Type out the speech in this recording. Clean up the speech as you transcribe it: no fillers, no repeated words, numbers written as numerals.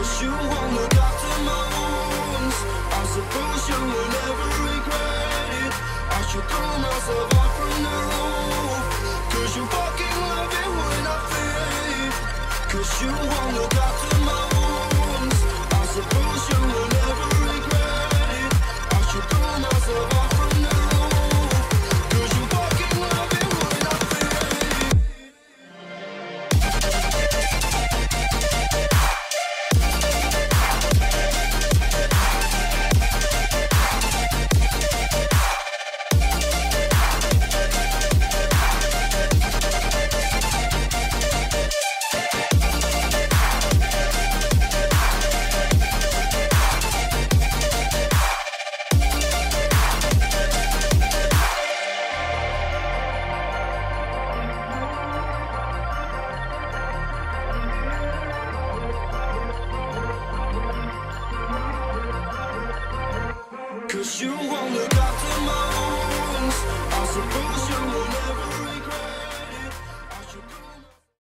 'cause you won't look after my wounds. I suppose you will never regret it. I should throw myself out from the roof, 'cause you fucking love it when I feel it. 'Cause you won't look after